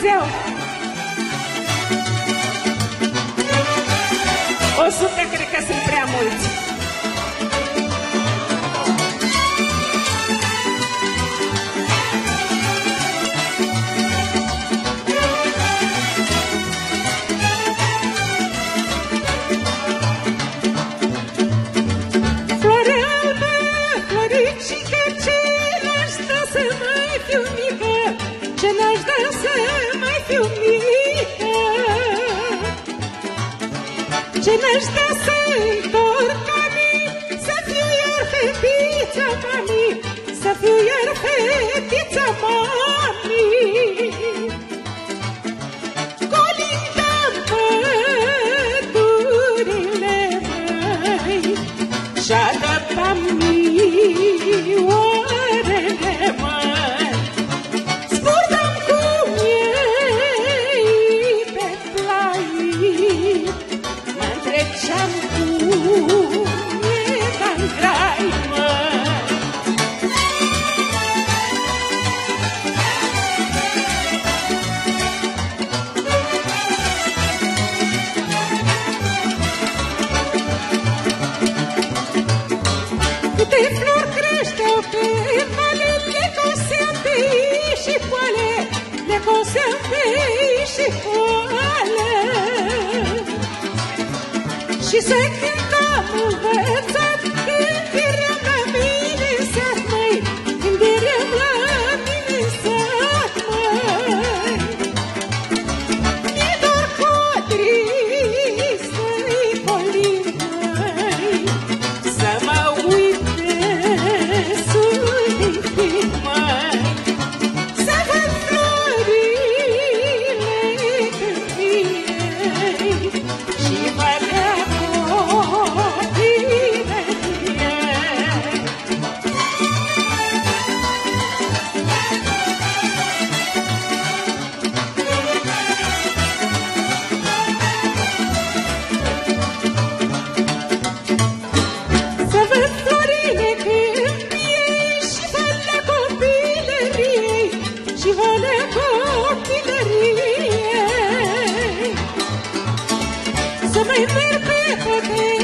Dumnezeu! 100 cred că sunt prea mulți. Floare albă, floricică, ce n-aș da să mai fiu mică, ce n-aș da să mai fiu mică, ce n-aș da să întorc anii, să fiu iar fetița mami, să fiu iar fetița mami. Colindam pădurile măi și adăptam mioarele măi, scurdam cu miei pe plai, mă-ntreceam cu mieta-n grai, măi. Câte flori creșteau pe vale, le coseam pe ei și poale, le coseam pe ei și poale. Și se cântam învățat, când eram la mine în sat, măi, când eram la mine în sat, măi. Mi-e doar codrii să-i colim, măi, să mă uit de sulitic, măi, să văd florile câmpiei și valea copilăriei. Să văd florile câmpiei și valea copilăriei, și valea copilăriei. Să mai merg pe toate